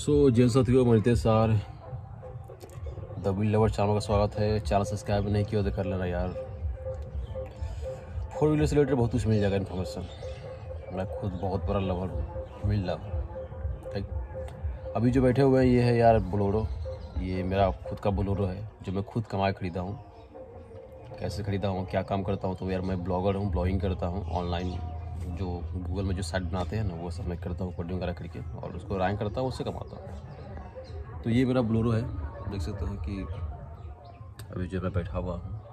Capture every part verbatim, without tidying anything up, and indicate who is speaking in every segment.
Speaker 1: सो जय साथियों, मिलते सार द व्हील लवर चैनल का स्वागत है। चैनल सब्सक्राइब नहीं किया तो कर लेना यार। फोर व्हीलर से रिलेटेड बहुत कुछ मिल जाएगा इन्फॉर्मेशन। मैं खुद बहुत बड़ा लवर हूँ, व्हील लवर। ठीक, अभी जो बैठे हुए हैं ये है यार बोलेरो। ये मेरा खुद का बोलेरो है जो मैं खुद कमा खरीदा हूँ। कैसे ख़रीदा हूँ, क्या काम करता हूँ, तो यार मैं ब्लॉगर हूँ, ब्लॉगिंग करता हूँ। ऑनलाइन जो गूगल में जो साइट बनाते हैं ना वो सब मैं करता हूँ, कोडिंग वगैरह करके, और उसको रैंक करता हूँ, उससे कमाता हूँ। तो ये मेरा बोलेरो है, देख सकते हो कि अभी जो मैं बैठा हुआ हूँ,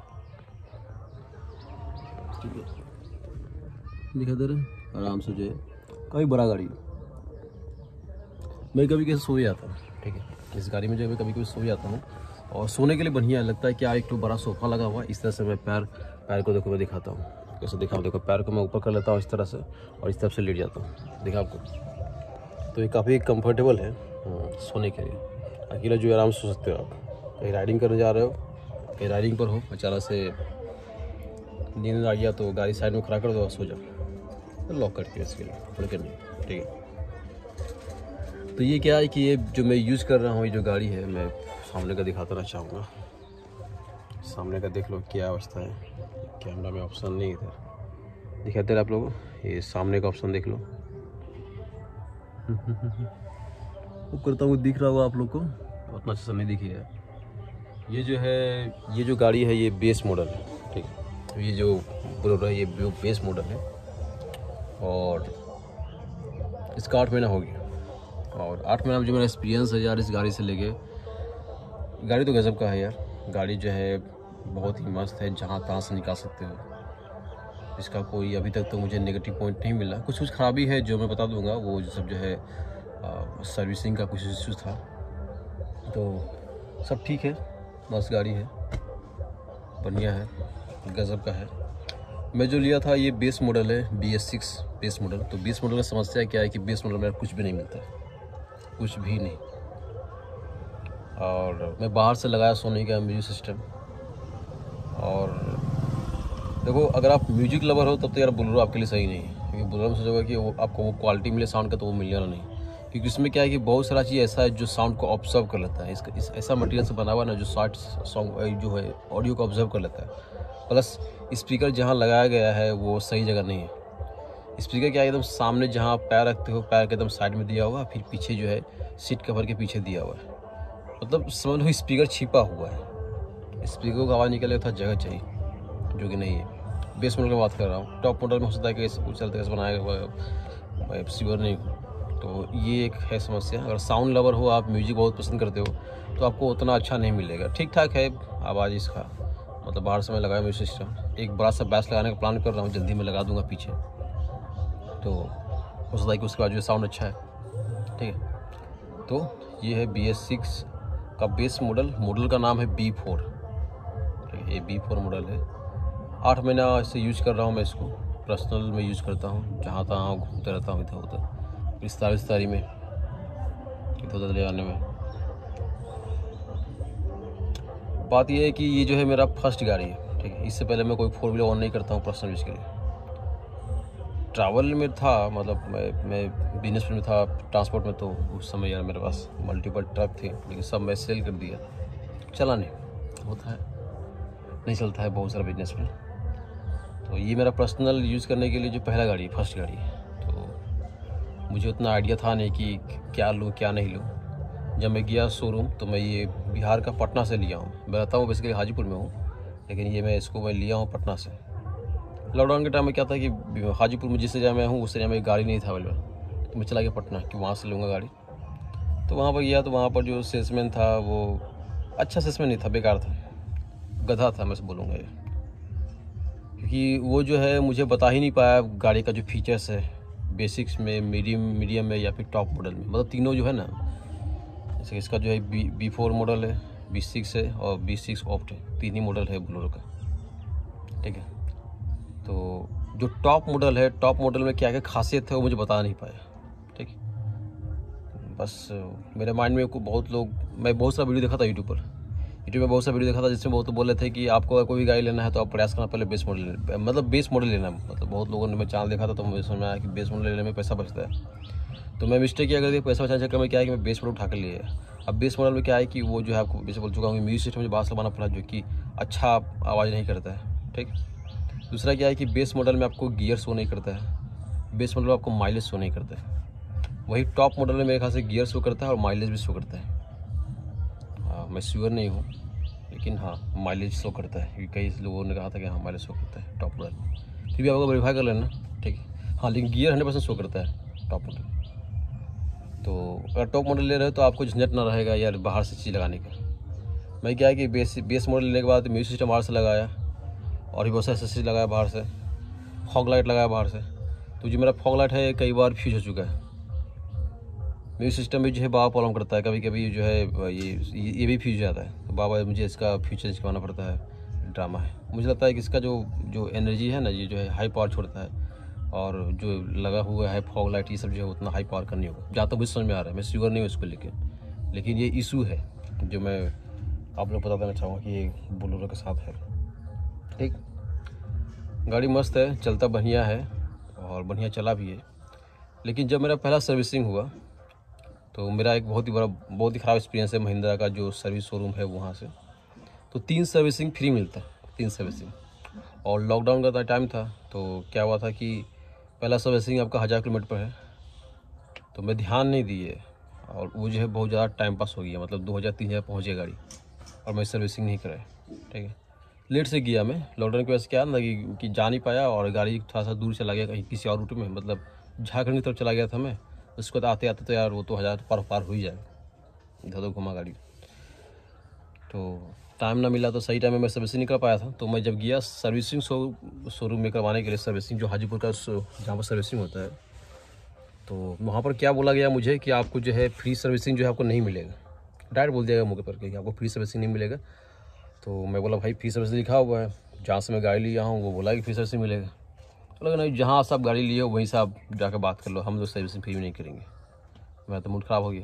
Speaker 1: ठीक है, दिखा दे रहे आराम से। जो है काफ़ी बड़ा गाड़ी है। मैं कभी कैसे सो जाता हूँ, ठीक है, इस गाड़ी में जो है कभी कभी सो जाता हूँ। और सोने के लिए बढ़िया लगता है। क्या एक तो बड़ा सोफ़ा लगा हुआ है, इस तरह से मैं पैर पैर को देखो मैं दिखाता हूँ कैसे दिखाऊँ। देखो पैर को मैं ऊपर कर लेता हूँ इस तरह से, और इस तरफ से लेट जाता हूँ, देखा आपको। तो ये काफ़ी कंफर्टेबल है सोने के लिए। अकेला जो आराम से सो सकते हो आप। कहीं राइडिंग करने जा रहे हो, कहीं राइडिंग पर हो, अचानक से नींद आ गया तो गाड़ी साइड में खड़ा कर दो, सो जाओ, लॉक करके इसके लिए थोड़ी करनी, ठीक है। तो ये क्या है कि ये जो मैं यूज़ कर रहा हूँ, ये जो गाड़ी है, मैं सामने का दिखाता रहना चाहूँगा। सामने का देख लो क्या अवस्था है। कैमरा में ऑप्शन नहीं इधर दिखाते हैं आप लोगों, ये सामने का ऑप्शन देख लो। वो करता हुआ दिख रहा होगा आप लोग को, उतना अच्छा नहीं दिखी है। ये जो है ये जो गाड़ी है ये बेस मॉडल है, ठीक है। तो ये जो बोलेरो है ये बेस मॉडल है, और इसका आठ महीना हो गया। और आठ महीना में जो मेरा एक्सपीरियंस है यार इस गाड़ी से लेके, गाड़ी तो गजब का है यार। गाड़ी जो है बहुत ही मस्त है, जहाँ तहाँ से निकाल सकते हो। इसका कोई अभी तक तो मुझे नेगेटिव पॉइंट नहीं मिला। कुछ कुछ खराबी है जो मैं बता दूंगा, वो जो सब जो है आ, सर्विसिंग का कुछ इश्यूज था, तो सब ठीक है। मस्त गाड़ी है, बढ़िया है, गजब का है। मैं जो लिया था ये बेस मॉडल है, B S six base model. तो बेस मॉडल का समस्या क्या है कि बेस मॉडल में कुछ भी नहीं मिलता है, कुछ भी नहीं। और मैं बाहर से लगाया सोनी का म्यूजिक सिस्टम। और देखो, अगर आप म्यूजिक लवर हो तब तो यार बोलेरो आपके लिए सही नहीं है, क्योंकि बोलेरो में सोचोगे कि वो आपको वो क्वालिटी मिले साउंड का, तो वो मिलेगा नहीं। क्योंकि इसमें क्या है कि बहुत सारा चीज़ ऐसा है जो साउंड को ऑब्जर्व कर लेता है। इसका इस ऐसा मटेरियल से बना हुआ ना जो शॉर्ट सॉन्ग जो है ऑडियो को ऑब्जर्व कर लेता है। प्लस स्पीकर जहाँ लगाया गया है वो सही जगह नहीं है। स्पीकर क्या है, एकदम सामने जहाँ आप पैर रखते हो, पैर के एकदम साइड में दिया हुआ, फिर पीछे जो है सीट कवर के पीछे दिया हुआ है। मतलब समझ लो स्पीकर छिपा हुआ है। स्पीकर को आवाज़ निकले था जगह चाहिए, जो कि नहीं है। बेस मॉडल की बात कर रहा हूँ। टॉप मॉडल में हो सकता है कि कुछ चलते कैसे बनाया हुआ, मैं श्योर नहीं हूँ। तो ये एक है समस्या। अगर साउंड लवर हो, आप म्यूजिक बहुत पसंद करते हो, तो आपको उतना अच्छा नहीं मिलेगा। ठीक ठाक है आवाज़ इसका, मतलब बाहर से मैं लगाया म्यूजिक सिस्टम। एक बड़ा सा बैस लगाने का प्लान कर रहा हूँ, जल्दी में लगा दूँगा पीछे, तो हो सकता है कि उसके बाद जो साउंड अच्छा है, ठीक है। तो ये है बी एस सिक्स का बेस मॉडल। मॉडल का नाम है बी फोर, ठीक है। ये बी फोर मॉडल है। आठ महीना इससे यूज़ कर रहा हूँ मैं इसको। पर्सनल में यूज़ करता हूँ, जहाँ तहाँ घूमते रहता हूँ, इधर उधर रिश्तेदारी रिश्तेदारी में, इधर उधर ले जाने में। बात यह है कि ये जो है मेरा फर्स्ट गाड़ी है, ठीक है। इससे पहले मैं कोई फोर व्हीलर ऑन नहीं करता हूँ पर्सनल यूज़ के लिए। ट्रैवल में था, मतलब मैं मैं बिजनेस में था, ट्रांसपोर्ट में, तो उस समय यार मेरे पास मल्टीपल ट्रक थे, लेकिन सब मैं सेल कर दिया। चला नहीं, होता है, नहीं चलता है बहुत सारा बिजनेस में। तो ये मेरा पर्सनल यूज़ करने के लिए जो पहला गाड़ी है, फर्स्ट गाड़ी है। तो मुझे उतना आइडिया था नहीं कि क्या लूँ क्या नहीं लूँ। जब मैं गया शोरूम तो मैं ये बिहार का पटना से लिया हूँ। मैं रहता हूँ बेसिकली हाजीपुर में हूँ, लेकिन ये मैं इसको मैं लिया हूँ पटना से। लॉकडाउन के टाइम में क्या था कि हाजीपुर में जिस जगह मैं हूँ उस जगह में गाड़ी नहीं था अवेलेबल, तो मैं चला गया पटना कि वहाँ से लूँगा गाड़ी। तो वहाँ पर गया तो वहाँ पर जो सेल्समैन था वो अच्छा सेल्समैन नहीं था, बेकार था, गधा था मैं से बोलूँगा ये। क्योंकि वो जो है मुझे बता ही नहीं पाया गाड़ी का जो फीचर्स है, बेसिक्स में, मीडियम मीडियम में या फिर टॉप मॉडल में, मतलब तीनों जो है ना। जैसे इसका जो है बी बी फोर मॉडल है, बी सिक्स है और बी सिक्स ऑप्ट है, तीन ही मॉडल है बोलेरो का, ठीक है। तो जो टॉप मॉडल है, टॉप मॉडल में क्या क्या खासियत है वो मुझे बता नहीं पाया, ठीक है। बस मेरे माइंड में को बहुत लोग, मैं बहुत सारा वीडियो देखा था यूट्यूब पर यूट्यूब में बहुत सारा वीडियो देखा था जिसमें बहुत बोले थे कि आपको अगर कोई भी गाड़ी लेना है तो आप प्रयास करना पहले बेस मॉडल लेना, मतलब बेस मॉडल लेना। मतलब बहुत लोगों ने मैं चैनल देखा था तो मुझे समझ में आया कि बेस मॉडल लेने में पैसा बचता है। तो मैं मिस्टेक क्या कर दी, पैसा बचाने चक्कर में क्या है कि मैं बेस मॉडल उठा कर लिया। अब बेस मॉडल में क्या है कि वो जो है आपको जैसे बोल चुका हूँ, म्यूजिक सिस्टम मुझे बाहर से लगाना पड़ा जो कि अच्छा आवाज़ नहीं करता है। ठीक, दूसरा क्या है कि बेस मॉडल में आपको गियर शो नहीं करता है, बेस मॉडल में आपको माइलेज शो नहीं करता है। वही टॉप मॉडल में मेरे ख्याल से गियर शो करता है और माइलेज भी शो करता है। हाँ, मैं श्योर नहीं हूँ, लेकिन हाँ माइलेज शो करता है, क्योंकि कई लोगों ने कहा था कि हाँ माइलेज शो करता है टॉप मॉडल। फिर भी आपको वेरीफाई कर लेना, ठीक है। हाँ, लेकिन गियर हंड्रेड परसेंट शो करता है टॉप मॉडल। तो अगर टॉप मॉडल ले रहे हो तो आपको झंझट ना रहेगा यार बाहर से चीज़ लगाने का। मैं क्या है कि बेस बेस मॉडल लेने के बाद म्यूजिक सिस्टम बाहर से लगाया और भी बहुत सारे एक्सेसरीज लगाया बाहर से, फॉग लाइट लगाया बाहर से। तो जो मेरा फॉग लाइट है कई बार फ्यूज हो चुका है। म्यूजिक सिस्टम भी जो है बाबा प्रॉब्लम करता है, कभी कभी जो है ये ये भी फ्यूज जाता है, तो बाबा मुझे इसका फ्यूज चेंज करवाना पड़ता है। ड्रामा है। मुझे लगता है कि इसका जो जो एनर्जी है ना, ये जो है हाई पावर छोड़ता है, और जो लगा हुआ है फॉग लाइट ये सब जो है उतना हाई पावर का नहीं होगा, जहाँ तक मुझे समझ में आ रहा है। मैं श्योर नहीं हूँ इसको लेकिन लेकिन ये इशू है जो मैं आप लोग बता देना चाहूँगा कि ये बोलेरो के साथ है। ठीक, गाड़ी मस्त है, चलता बढ़िया है और बढ़िया चला भी है। लेकिन जब मेरा पहला सर्विसिंग हुआ तो मेरा एक बहुत ही बड़ा बहुत ही ख़राब एक्सपीरियंस है महिंद्रा का जो सर्विस शोरूम है वहाँ से। तो तीन सर्विसिंग फ्री मिलता है, तीन सर्विसिंग, और लॉकडाउन का टाइम था। तो क्या हुआ था कि पहला सर्विसिंग आपका हज़ार किलोमीटर पर है, तो मैं ध्यान नहीं दिए और वो जो है बहुत ज़्यादा टाइम पास हो गया, मतलब दो हज़ार तीन हज़ार पहुँच गई गाड़ी और मैं सर्विसिंग नहीं कराई। ठीक है, लेट से गया मैं, लॉकडाउन की वजह से क्या ना कि, कि जा नहीं पाया और गाड़ी थोड़ा सा दूर चला गया कहीं किसी और रूट में, मतलब झारखंड की तरफ चला गया था मैं। उसके बाद आते आते तो यार वो तो हज़ार पार पार हो ही जाएगा, इधर उधर घुमा गाड़ी। तो टाइम ना मिला तो सही टाइम में मैं सर्विसिंग नहीं कर पाया था। तो मैं जब गया सर्विसिंग शो शोरूम में करवाने के लिए सर्विसिंग, जो हाजीपुर का जहाँ पर सर्विसिंग होता है, तो वहाँ पर क्या बोला गया मुझे कि आपको जो है फ्री सर्विसिंग जो है आपको नहीं मिलेगा। डायरेक्ट बोल दिया मुझे पर कि आपको फ्री सर्विसिंग नहीं मिलेगा। तो मैं बोला भाई फ्री सर्विसिंग लिखा हुआ है, जहाँ से मैं गाड़ी लिया हूँ वो बोला कि फ्री सर्विसिंग मिलेगा। तो लगा नहीं, जहाँ से आप गाड़ी लिए हो वहीं से आप जाकर बात कर लो, हम लोग सर्विसिंग फ्री में नहीं करेंगे। मैं तो मूड ख़राब हो गया।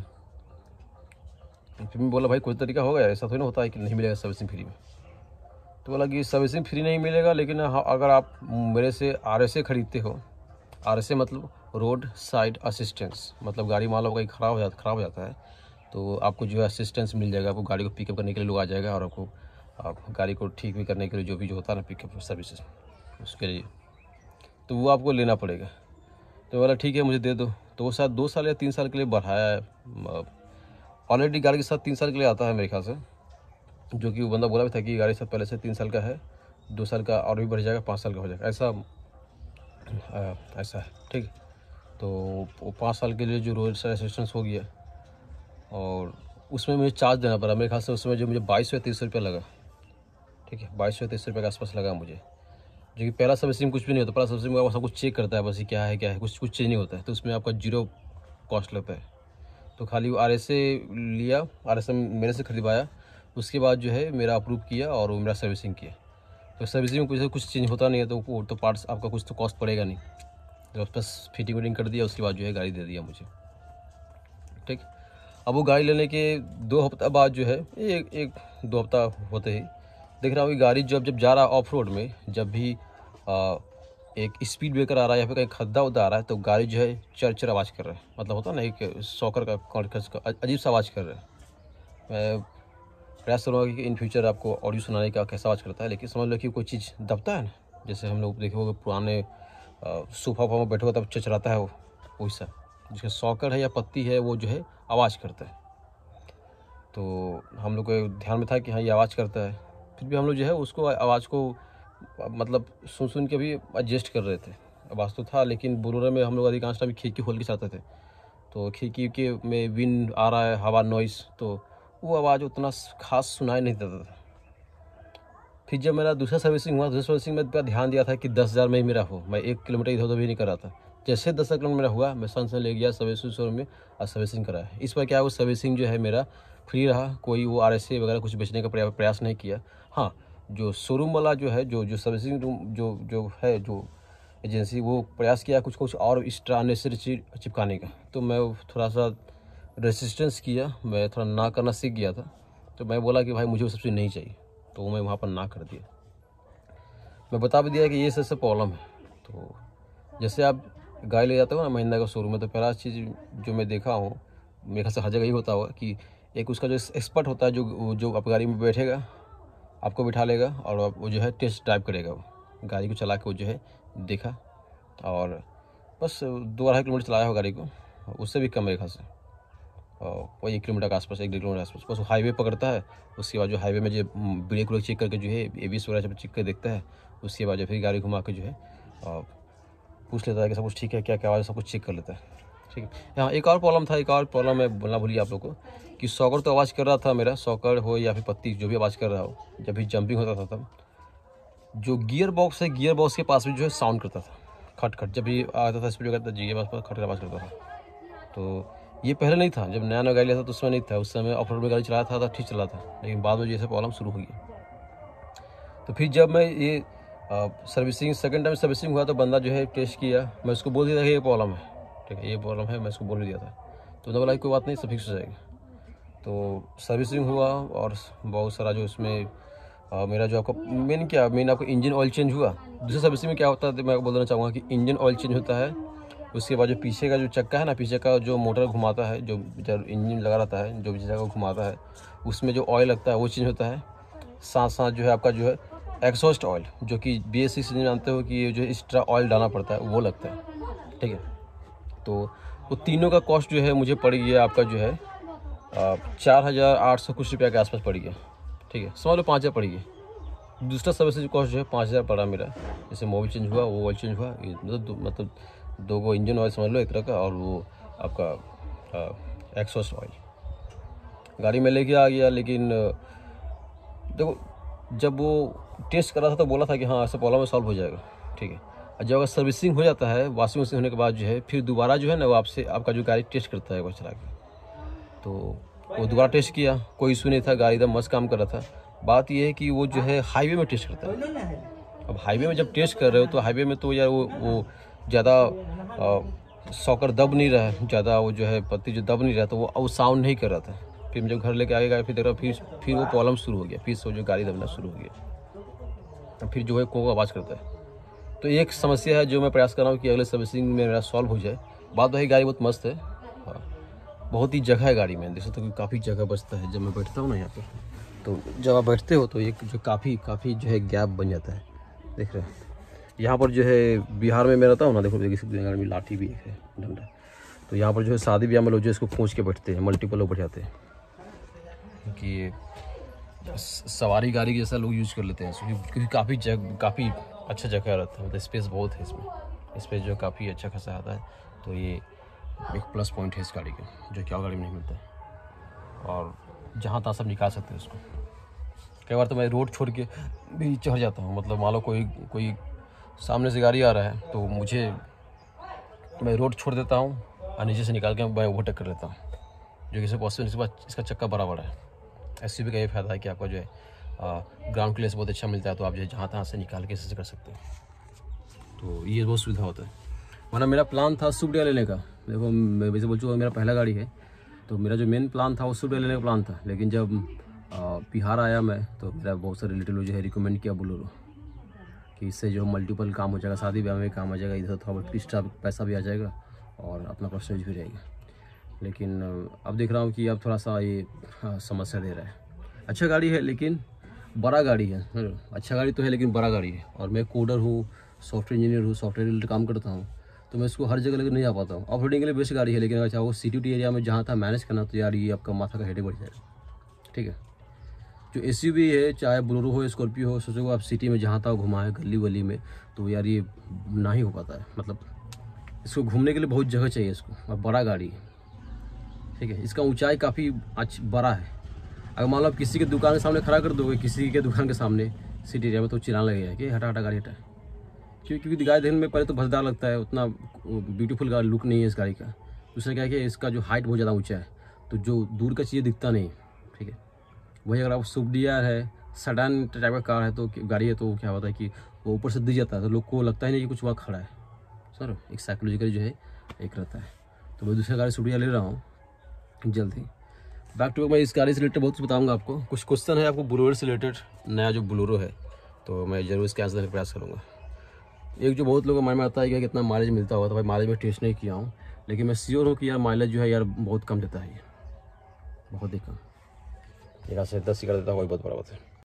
Speaker 1: फिर मैं बोला भाई कोई तरीका होगा, ऐसा थोड़ी ना होता है कि नहीं मिलेगा सर्विसिंग फ्री में। तो बोला कि सर्विसिंग फ्री नहीं मिलेगा, लेकिन अगर आप मेरे से आर एस ए खरीदते हो, आर एस ए मतलब रोड साइड असिस्टेंस, मतलब गाड़ी मान लो कहीं ख़राब हो जाता ख़राब हो जाता है तो आपको जो है असिस्टेंस मिल जाएगा, आपको गाड़ी को पिकअप करने के लिए लोग आ जाएगा और आपको आप गाड़ी को ठीक भी करने के लिए जो भी जो होता है ना पिकअप सर्विसेज उसके लिए, तो वो आपको लेना पड़ेगा। तो बोला ठीक है मुझे दे दो। तो वो शायद दो साल या तीन साल के लिए बढ़ाया है, ऑलरेडी गाड़ी के साथ तीन साल के लिए आता है मेरे ख्याल से, जो कि वो बंदा बोला भी था कि गाड़ी साथ पहले से तीन साल का है, दो साल का और भी बढ़ जाएगा, पाँच साल का हो जाएगा, ऐसा आ, ऐसा है। ठीक, तो वो पाँच साल के लिए जो रोड साइड असिस्टेंस हो गया और उसमें मुझे चार्ज देना पड़ा। मेरे ख्याल से उसमें जो मुझे बाईस सौ या तीस रुपये लगा। ठीक है, बाईस सौ तीस रुपये के आसपास लगा मुझे, जो कि पहला सर्विसिंग कुछ भी नहीं होता। पहला सर्विसिंग में सब कुछ चेक करता है, बस ये क्या है क्या है, कुछ कुछ चेंज नहीं होता है, तो उसमें आपका जीरो कॉस्ट लगता है। तो खाली वो आर एस ए लिया, आर एस ए मेरे से खरीदवाया, उसके बाद जो है मेरा अप्रूव किया और वो मेरा सर्विसिंग किया। तो सर्विसिंग में कुछ कुछ चेंज होता नहीं है, तो वो तो पार्ट्स आपका कुछ तो कॉस्ट पड़ेगा नहीं, तो बस फिटिंग विटिंग कर दिया, उसके बाद जो है गाड़ी दे दिया मुझे। ठीक, अब वो गाड़ी लेने के दो हफ्ता बाद जो है एक एक दो हफ्ता होते ही देख रहा हूँ कि गाड़ी जब जब जा रहा है ऑफ रोड में, जब भी आ, एक स्पीड ब्रेकर आ रहा है या फिर कहीं खड्डा उद्दा आ रहा है, तो गाड़ी जो है चर चर आवाज़ कर रहा है, मतलब होता है ना एक सॉकर का कॉन्कस का अजीब सा आवाज़ कर रहा है। मैं प्रयास करूँगा कि इन फ्यूचर आपको ऑडियो सुनाने का कैसा आवाज़ करता है, लेकिन समझ लो कि कोई चीज़ दबता है ना, जैसे हम लोग देखे होगे पुराने सोफा वोफा में बैठे हो तब चचराता है वो, वैसा जिसका सॉकर है या पत्ती है वो जो है आवाज़ करता है। तो हम लोग को ध्यान में था कि हाँ ये आवाज़ करता है, फिर भी हम लोग जो है उसको आवाज़ को मतलब सुन सुन के भी एडजस्ट कर रहे थे। आवाज़ तो था, लेकिन बोलेरो में हम लोग अधिकांश टाइम खिड़की खोल के चलाते थे, तो खिड़की के में विंड आ रहा है, हवा नॉइस, तो वो आवाज़ उतना खास सुनाई नहीं देता था। फिर जब मेरा दूसरा सर्विसिंग हुआ, दूसरा सर्विसिंग में ध्यान दिया था कि दस हज़ार में ही मेरा हो, मैं एक किलोमीटर इधर उधर भी नहीं कर रहा था। जैसे दस किलोमीटर मेरा हुआ, मैं सन से ले गया सर्विसिंग शोरूम में और सर्विसिंग कराया। इस बार क्या है, वो सर्विसिंग जो है मेरा फ्री रहा, कोई वो आर एस ए वगैरह कुछ बेचने का प्रयास नहीं किया। हाँ, जो शोरूम वाला जो है जो जो सर्विसिंग रूम जो जो है जो एजेंसी, वो प्रयास किया कुछ कुछ और एक्स्ट्रा अननेसेसरी चीज चिपकाने का, तो मैं थोड़ा सा रेसिस्टेंस किया, मैं थोड़ा ना करना सीख गया था। तो मैं बोला कि भाई मुझे वो सब चीज़ नहीं चाहिए, तो मैं वहाँ पर ना कर दिया। मैं बता भी दिया कि ये सबसे प्रॉब्लम है। तो जैसे आप गाड़ी ले जाता हूँ ना महिंद्रा का शोरूम में, तो पहला चीज़ जो मैं देखा हूँ, मेरे ख्याल से हर जगह यही होता होगा कि एक उसका जो एक्सपर्ट होता है, जो जो आप गाड़ी में बैठेगा, आपको बिठा लेगा और वो जो है टेस्ट ड्राइव करेगा, वो गाड़ी को चला के वो जो है देखा, और बस दो अढ़ाई किलोमीटर चलाया हो गाड़ी को, उससे भी कम मेरे ख्याल से, और वही एक किलोमीटर के आसपास, एक डेढ़ किलोमीटर के आसपास। बस हाईवे पकड़ता है, उसके बाद जो हाईवे में जो ब्रेक व्रेक चेक करके जो है ए बी एस वगैरह जब चेक कर देखता है, उसके बाद जो फिर गाड़ी घुमा के जो है और पूछ लेता है कि सब कुछ ठीक है क्या क्या आवाज़, सब कुछ चेक कर लेता है। ठीक है। यहाँ एक और प्रॉब्लम था, एक और प्रॉब्लम मैं बोलना भूलिए आप लोग को, कि सॉकर तो आवाज़ कर रहा था मेरा, सॉकर हो या फिर पत्ती, जो भी आवाज़ कर रहा हो, जब भी जंपिंग होता था तब जो गियर बॉक्स है, गियर बॉक्स के पास भी जो है साउंड करता था, खट खट, जब भी आता था स्पीड करता गियर बॉक्स पर खट खट आवाज़ करता था। तो ये पहले नहीं था, जब नया नया गाड़ी लिया था तो उसमें नहीं था, उस समय ऑफ रोड में गाड़ी चलाया था तो ठीक चला था, लेकिन बाद में जैसे प्रॉब्लम शुरू हुई। तो फिर जब मैं ये सर्विसिंग सेकंड टाइम सर्विसिंग हुआ तो बंदा जो है टेस्ट किया, मैं उसको बोल दिया था कि ये प्रॉब्लम है, ठीक है ये प्रॉब्लम है, मैं उसको बोल दिया था, तो उन्होंने बोला कोई बात नहीं, सब फिक्स हो जाएगा। तो सर्विसिंग हुआ और बहुत सारा जो उसमें आ, मेरा जो आपको मेन क्या मेन आपको इंजन ऑयल चेंज हुआ। दूसरी सर्विसिंग में क्या होता है, तो मैं आपको बोलना चाहूँगा कि इंजन ऑयल चेंज होता है, उसके बाद जो पीछे का जो चक्का है ना, पीछे का जो मोटर घुमाता है, जो जब इंजन लगा रहता है, जो पीछे का घुमाता है, उसमें जो ऑयल लगता है वो चेंज होता है। साथ साथ जो है आपका जो है एक्सॉस्ट ऑयल, जो कि बी एस सिक्स जानते हो कि ये जो एक्स्ट्रा ऑयल डालना पड़ता है, वो लगता है। ठीक है। तो वो तीनों का कॉस्ट जो है मुझे पड़ गया आपका जो है चार हज़ार आठ सौ कुछ रुपया के आसपास पड़ गया। ठीक है, समझ लो पाँच हज़ार पड़ गया। दूसरा सर्विस कॉस्ट जो है पाँच हज़ार पड़ा मेरा, जैसे मोबिल चेंज हुआ, वो ऑयल चेंज हुआ, मतलब मतलब दो गो इंजन ऑयल समझ लो एक तरह का, और वो आपका एक्सॉस्ट ऑयल गाड़ी में लेके आ गया। लेकिन देखो जब वो टेस्ट कर रहा था तो बोला था कि हाँ ऐसा प्रॉब्लम सॉल्व हो जाएगा। ठीक है। और जब अगर सर्विसिंग हो जाता है, वॉशिंग मशीन होने के बाद जो है फिर दोबारा जो है ना वो आपसे आपका जो गाड़ी टेस्ट करता है वो चला के, तो वो दोबारा टेस्ट किया, कोई इशू नहीं था, गाड़ी एकदम मस्त काम कर रहा था। बात ये है कि वो जो है हाईवे में टेस्ट करता है। अब हाईवे में जब टेस्ट कर रहे हो तो हाईवे में तो यार वो वो ज़्यादा सॉकर दब नहीं रहा है, ज़्यादा वो जो है पत्ती जो दब नहीं रहा, तो वो वो साउंड नहीं कर रहा था। फिर जब घर लेके आगे फिर देख रहा फिर फिर वो प्रॉब्लम शुरू हो गया, फिर से जो गाड़ी दबना शुरू हो गया, फिर जो है को आवाज़ करता है। तो एक समस्या है जो मैं प्रयास कर रहा हूँ कि अगले सर्विसिंग में मेरा सॉल्व हो जाए। बात वही गाड़ी बहुत मस्त है, हाँ बहुत ही जगह है गाड़ी में, देख सकते हो कि काफ़ी जगह बचता है। जब मैं बैठता हूँ ना यहाँ पर, तो जब आप बैठते हो तो एक जो काफ़ी काफ़ी जो है गैप बन जाता है। देख रहे हैं यहाँ पर जो है बिहार में मैं रहता हूँ ना, देखो देखिए गाड़ी में लाठी भी है, डंडा। तो यहाँ पर जो है शादी ब्याह में लोग जो इसको खींच के बैठते हैं, मल्टीपल लोग बैठ जाते हैं, कि सवारी गाड़ी के जैसा लोग यूज़ कर लेते हैं, क्योंकि काफ़ी जगह काफ़ी अच्छा जगह रहता है, मतलब स्पेस बहुत है इसमें, स्पेस जो काफ़ी अच्छा खासा आता है। तो ये एक प्लस पॉइंट है इस गाड़ी का, जो क्या गाड़ी में नहीं मिलता है, और जहाँ तहाँ सब निकाल सकते हैं उसको। कई बार तो मैं रोड छोड़ के भी चढ़ जाता हूँ, मतलब मान लो कोई कोई सामने से गाड़ी आ रहा है तो मुझे मैं रोड छोड़ देता हूँ और नीचे से निकाल के मैं ओवरटेक कर लेता हूँ, जो कि पॉसिबल। इसके बाद इसका चक्का बड़ा बड़ा है। एस यू वी का ये फायदा है कि आपका जो है ग्राउंड क्लियरेंस बहुत अच्छा मिलता है, तो आप जो है जहाँ तहाँ से निकाल के इसे कर सकते हैं, तो ये बहुत सुविधा होता है। वरना मेरा प्लान था स्विफ्ट डिज़ायर लेने का। देखो मैं वैसे बोल चुका मेरा पहला गाड़ी है, तो मेरा जो मेन प्लान था वो स्विफ्ट डिज़ायर लेने का प्लान था। लेकिन जब बिहार आया मैं, तो मेरा बहुत सारे रिलेटिव जो है रिकमेंड किया बोलेरो, कि इससे जो मल्टीपल काम हो जाएगा, शादी ब्याह में काम हो जाएगा, इधर थोड़ा बहुत एक्स्ट्रा पैसा भी आ जाएगा और अपना पर्सनल भी रहेगा। लेकिन अब देख रहा हूँ कि अब थोड़ा सा ये समस्या दे रहा है। अच्छा गाड़ी है लेकिन बड़ा गाड़ी है, अच्छा गाड़ी तो है लेकिन बड़ा गाड़ी है, और मैं कोडर हूँ, सॉफ्टवेयर इंजीनियर हूँ, सॉफ्टवेयर रिलेटेड काम करता हूँ, तो मैं इसको हर जगह लेकर नहीं आ पाता हूँ। ऑफ रोडिंग के लिए बेस्ट गाड़ी है, लेकिन अगर चाहो सिटी टी एरिया में जहाँ था मैनेज करना, तो यार ये आपका माथा का हेडेक बढ़ जाएगा। ठीक है। जो एस यू वी है, चाहे बोलेरो हो, स्कॉर्पियो हो, सोचो आप सिटी में जहाँ तक घुमाए गली वली में, तो यार ये ना ही हो पाता है। मतलब इसको घूमने के लिए बहुत जगह चाहिए इसको, और बड़ा गाड़ी है। ठीक है। इसका ऊंचाई काफ़ी अच्छा बड़ा है। अगर मान लो आप किसी के दुकान के सामने खड़ा कर दोगे, किसी के दुकान के सामने सिटी एरिया में, तो चिल्लाने लगेगा कि हटा हटा गाड़ी हटा। क्यों? क्योंकि गाड़ी देखने में पहले तो भसदार लगता है, उतना ब्यूटीफुल गाड़ी लुक नहीं है इस गाड़ी का। दूसरा क्या है कि इसका जो हाइट बहुत ज़्यादा ऊँचा है, तो जो दूर का चीज़ें दिखता नहीं। ठीक है। वही अगर आप स्विफ्ट डिज़ायर है, सेडान टाइप का कार है, तो गाड़ी है, तो क्या होता है कि वो ऊपर से दिख जाता है, तो लोग को लगता ही नहीं कि कुछ वहाँ खड़ा है। सर एक साइकोलॉजिकल जो है एक रहता है। तो मैं दूसरा गाड़ी स्विफ्ट डिज़ायर ले रहा हूँ जल्द ही। बैक टू मैं इस गाड़ी से रिलेटेड बहुत कुछ बताऊंगा आपको। कुछ क्वेश्चन है आपको बोलेरो से रिलेटेड, नया जो बोलेरो है, तो मैं ज़रूर इसके आंसर देने का प्रयास करूँगा। एक जो बहुत लोगों के मन में आता है कि कितना माइलेज मिलता होगा, तो भाई माइलेज में टेस्ट नहीं किया हूँ, लेकिन मैं श्योर हूँ कि यार माइलेज जो है यार बहुत कम देता है, ये बहुत ही कम। यहाँ से दस ही कर देता है, वही बहुत बड़ा बात है।